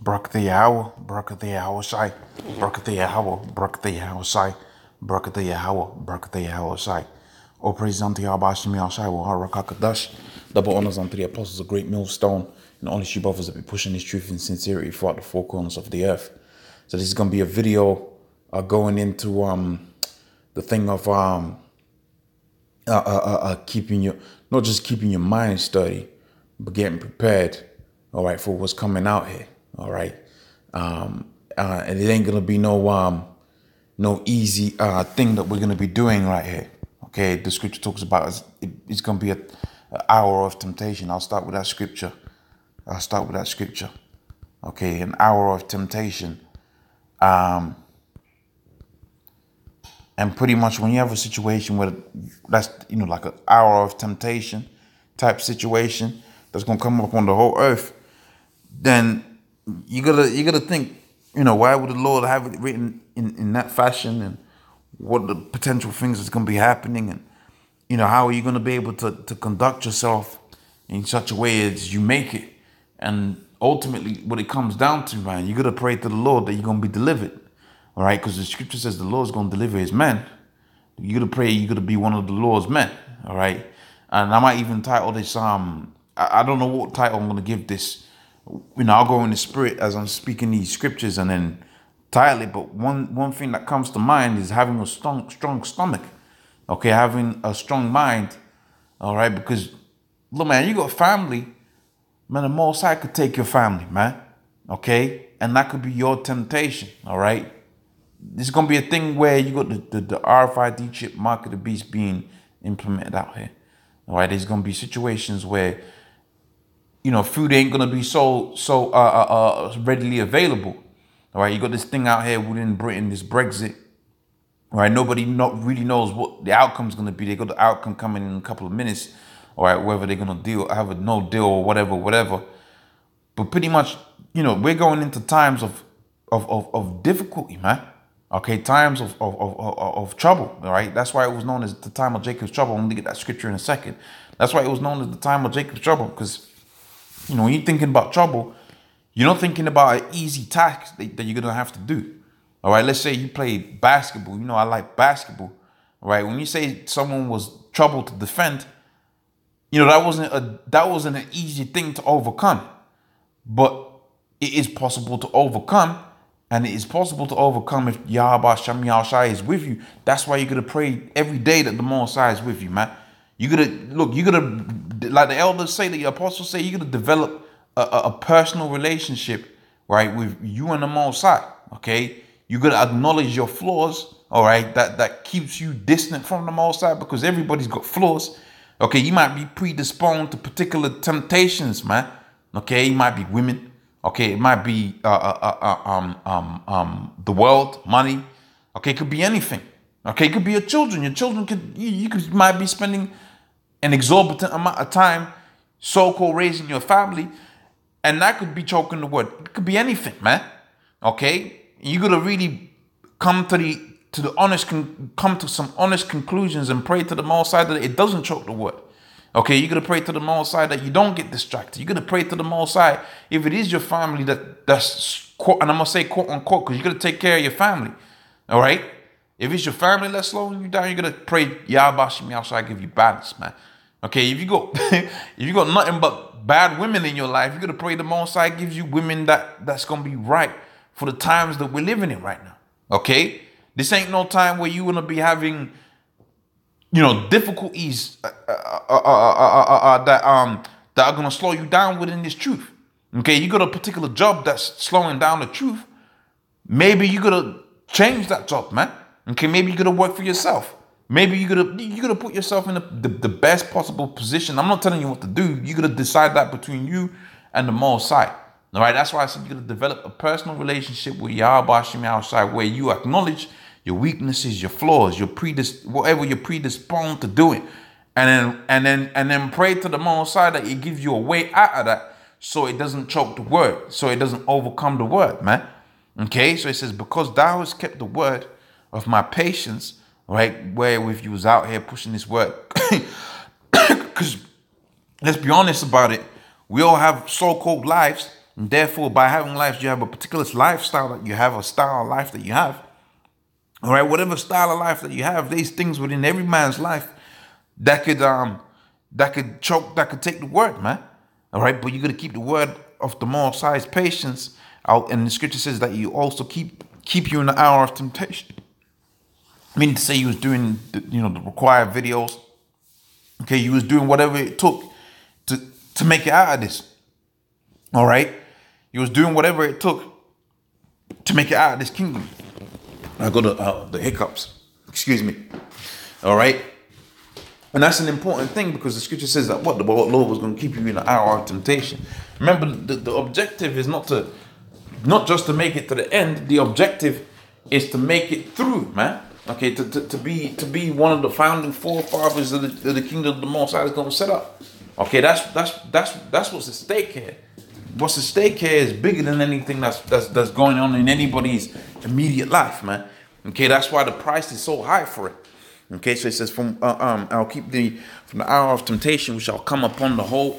Barakatha Barakatha Shai, Barakatha Barakatha Shai, Barakatha Shai. O praise unto Yahweh Shemi Shai, Harakakadash. Double honors unto the apostles of Great Millstone, and all you brothers that be pushing this truth and sincerity throughout the four corners of the earth. So this is gonna be a video going into the thing of keeping your, not just keeping your mind steady, but getting prepared, all right, for what's coming out here, all right. And it ain't gonna be no easy thing that we're gonna be doing right here. Okay, the scripture talks about it's gonna be an hour of temptation. I'll start with that scripture. Okay, an hour of temptation. And pretty much when you have a situation where that's, like an hour of temptation type situation that's gonna come up on the whole earth, then you gotta think, why would the Lord have it written in that fashion, and what the potential things that's gonna be happening, and how are you gonna be able to conduct yourself in such a way as you make it. And ultimately what it comes down to, man, you gotta pray to the Lord that you're gonna be delivered. All right, because the scripture says the Lord's going to deliver his men. You got to pray, you got to be one of the Lord's men. All right. And I might even title this, I don't know what title I'm going to give this. I'll go in the spirit as I'm speaking these scriptures and then title it. But one thing that comes to mind is having a strong stomach. Okay, having a strong mind. All right, because, look, man, you got family. Man, the Most High could take your family, man. Okay, and that could be your temptation. All right. This is going to be a thing where you got the RFID chip, mark of the beast, being implemented out here. All right, there's going to be situations where, food ain't going to be so readily available. All right, you got this thing out here within Britain, this Brexit. All right, nobody really knows what the outcome's going to be. They got the outcome coming in a couple of minutes. All right, whether they're going to have a no deal or whatever. But pretty much, we're going into times of difficulty, man. Okay, times of trouble, all right? That's why it was known as the time of Jacob's trouble. I'm going to get that scripture in a second. That's why it was known as the time of Jacob's trouble, because, when you're thinking about trouble, you're not thinking about an easy task that you're going to have to do. All right, let's say you play basketball. I like basketball, all right? When you say someone was trouble to defend, that wasn't an easy thing to overcome, but it is possible to overcome. And it is possible to overcome if Yahweh Shem Shai is with you. That's why you're going to pray every day that the Most High is with you, man. You're going to, like the elders say, the apostles say, you're going to develop a personal relationship, right, with you and the Most High, okay? You're going to acknowledge your flaws, all right? That keeps you distant from the Most High, because everybody's got flaws, okay? You might be predisposed to particular temptations, man, okay? You might be women. Okay, it might be the world, money. Okay, it could be anything. Okay, it could be your children. Your children might be spending an exorbitant amount of time so-called raising your family, and that could be choking the word. It could be anything, man. Okay, you gotta really come to some honest conclusions and pray to the Most High that it doesn't choke the word. Okay, you're going to pray to the Most High that you don't get distracted. You're going to pray to the Most High if it is your family that's, and I'm going to say quote unquote, because you're going to take care of your family. All right? If it's your family that's slowing you down, you're going to pray, Yahweh Shem Shai give you balance, man. Okay, if you got nothing but bad women in your life, you're going to pray the Most High gives you women that's going to be right for the times that we're living in right now. Okay? This ain't no time where you're going to be having difficulties that are gonna slow you down within this truth. Okay, you got a particular job that's slowing down the truth. Maybe you gotta change that job, man. Okay, maybe you gotta work for yourself. Maybe you gotta put yourself in the best possible position. I'm not telling you what to do. You gotta decide that between you and the Most High. All right, that's why I said you gotta develop a personal relationship with Yahweh Shem Shai, where you acknowledge your weaknesses, your flaws, whatever you're predisposed to doing, and then pray to the Most High that He gives you a way out of that, so it doesn't choke the word, so it doesn't overcome the word, man. Okay, so it says, because thou hast kept the word of my patience, right, wherewith you was out here pushing this word, because let's be honest about it, we all have so-called lives. And therefore, by having life, you have a particular lifestyle that you have, a style of life that you have. All right, whatever style of life that you have, there's things within every man's life that could choke, that could take the word, man. All right, but you gotta keep the word of the Most High's patience out. And the scripture says that you also keep you in the hour of temptation. Meaning to say, you was doing the required videos. Okay, you was doing whatever it took to make it out of this. All right, you was doing whatever it took to make it out of this kingdom. I got the hiccups. Excuse me. All right. And that's an important thing, because the scripture says that the Lord was going to keep you in the hour of temptation. Remember, the objective is not just to make it to the end. The objective is to make it through, man. Okay, to be one of the founding forefathers of the kingdom of the Most High is going to set up. Okay, that's what's at stake here. What's at stake here is bigger than anything that's going on in anybody's immediate life, man. Okay, that's why the price is so high for it. Okay, so it says, I'll keep from the hour of temptation which shall come upon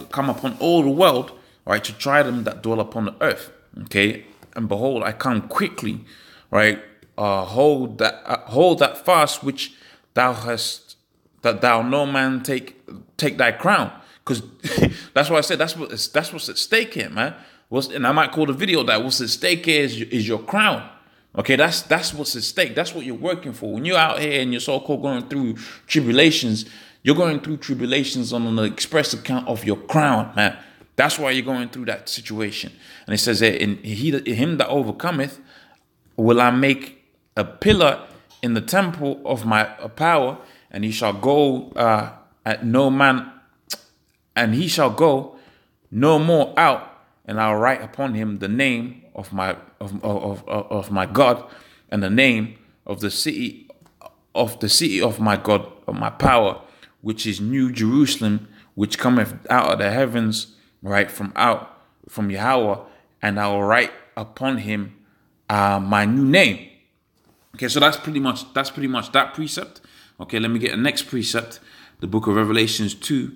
all the world, right, to try them that dwell upon the earth. Okay, and behold, I come quickly, right. Hold that fast which thou hast, that thou no man take thy crown. Because that's why I said that's what's at stake here, man. And I might call the video that what's at stake here is your crown. Okay, that's what's at stake. That's what you're working for. When you're out here and you're so-called going through tribulations, you're going through tribulations on the express account of your crown, man. That's why you're going through that situation. And it says that in him that overcometh will I make a pillar in the temple of my power, and he shall go at no man, and he shall go no more out, and I'll write upon him the name of my God, and the name of the city of my God, of my power, which is New Jerusalem, which cometh out of the heavens, right, from Yahweh, and I will write upon him my new name. Okay, so that's pretty much that precept. Okay, let me get the next precept, the book of Revelations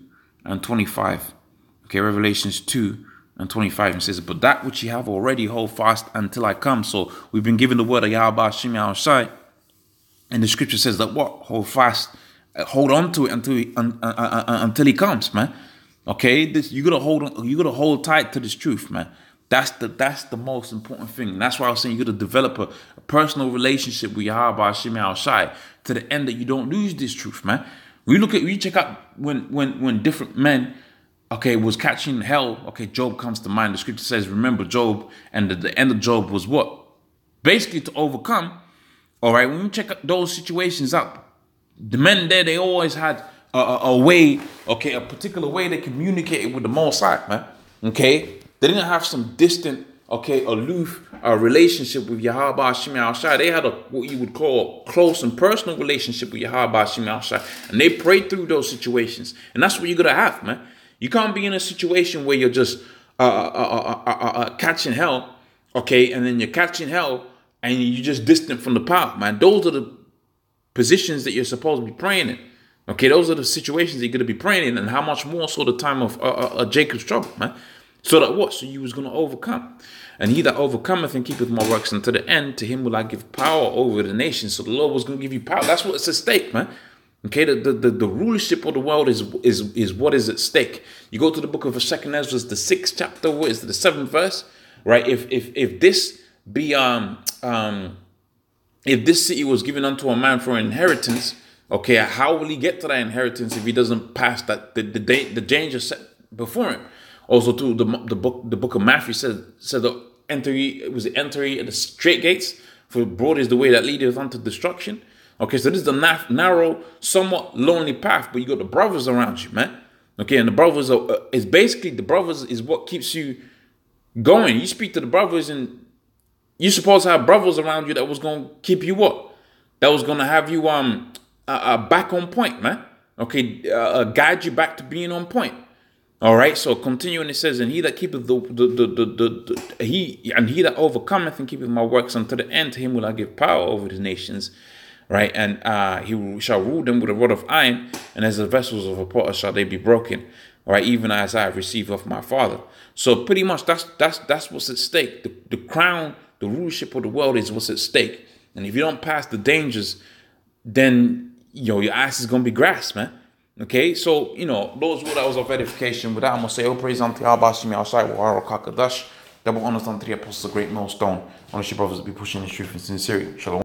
2:25. Okay, Revelations 2:25, and says, but that which ye have already hold fast until I come. So we've been given the word of Yahweh Hashem Yahushai, and the scripture says that what? Hold fast, hold on to it until he comes, man. Okay, you gotta hold tight to this truth, man. That's the most important thing. And that's why I was saying you gotta develop a personal relationship with Yahweh Hashem Yahushai to the end that you don't lose this truth, man. We check out when different men, okay, was catching hell. Okay, Job comes to mind. The scripture says, remember Job, and the end of Job was what? Basically to overcome. All right, when you check those situations out, the men there, they always had a way, okay, a particular way they communicated with the Most High, man. Okay, they didn't have some distant, okay, aloof relationship with Yahweh Hashem Yahushai. They had what you would call a close and personal relationship with Yahweh Hashem Yahushai, and they prayed through those situations. And that's what you're gonna have, man. You can't be in a situation where you're just catching hell, okay, and then you're catching hell and you're just distant from the power, man. Those are the positions that you're supposed to be praying in. Okay, those are the situations that you're going to be praying in, and how much more so the time of Jacob's trouble, man. So that what? So you was going to overcome. And he that overcometh and keepeth my works unto the end, to him will I give power over the nations. So the Lord was going to give you power. That's what's at stake, man. Okay, the rulership of the world is what is at stake. You go to the book of 2nd Ezra, the 6th chapter, what is it, the 7th verse, right? If this be if this city was given unto a man for inheritance, okay, how will he get to that inheritance if he doesn't pass that the danger set before him? Also, too, the book of Matthew said the enter ye at the straight gates, for broad is the way that leadeth unto destruction. Okay, so this is the narrow, somewhat lonely path, but you got the brothers around you, man. Okay, and the brothers is basically, the brothers is what keeps you going. You speak to the brothers, and you're supposed to have brothers around you that was going to keep you up, that was going to have you back on point, man. Okay, guide you back to being on point. All right, so continuing, it says, and he that keepeth he that overcometh and keepeth my works unto the end, to him will I give power over the nations. Right, and he shall rule them with a rod of iron, and as the vessels of a potter shall they be broken. right? Even as I receive of my Father. So pretty much that's what's at stake. The crown, the rulership of the world is what's at stake. And if you don't pass the dangers, then your ass is gonna be grass, man. Okay, so those words of edification. With that, I'm gonna say, "Oh, praise unto Yahweh, Shemi outside, Wahara Kakadash, double honors unto the apostles, the great millstone. Honest your brothers be pushing the truth in sincerity. Shalom."